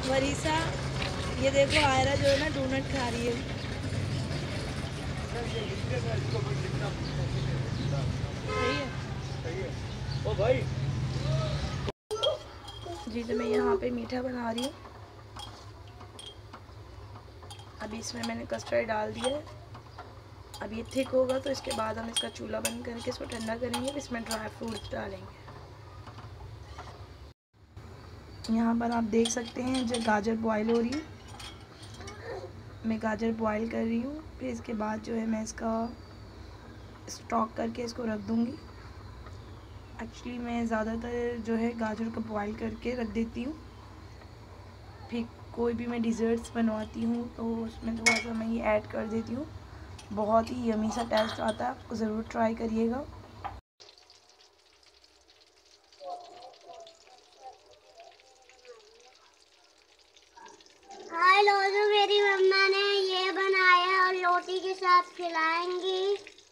वरीसा, ये देखो आयरा जो है ना डोनट खा रही है। सही है। ओ भाई जी, तो मैं यहाँ पे मीठा बना रही हूँ। अभी इसमें मैंने कस्टर्ड डाल दिया है। अब ये थिक होगा तो इसके बाद हम इसका चूल्हा बंद करके इसको ठंडा करेंगे। इसमें ड्राई फ्रूट्स डालेंगे। यहाँ पर आप देख सकते हैं जो गाजर बॉयल हो रही है। मैं गाजर बॉयल कर रही हूँ। फिर इसके बाद जो है मैं इसका स्टॉक करके इसको रख दूँगी। एक्चुअली मैं ज़्यादातर जो है गाजर को बॉयल करके रख देती हूँ। फिर कोई भी मैं डिज़र्ट्स बनवाती हूँ तो उसमें थोड़ा सा मैं ये ऐड कर देती हूँ। बहुत ही यमी सा टेस्ट आता है, आपको ज़रूर ट्राई करिएगा। हाय लोगों, मेरी मम्मा ने ये बनाया और रोटी के साथ खिलाएंगी।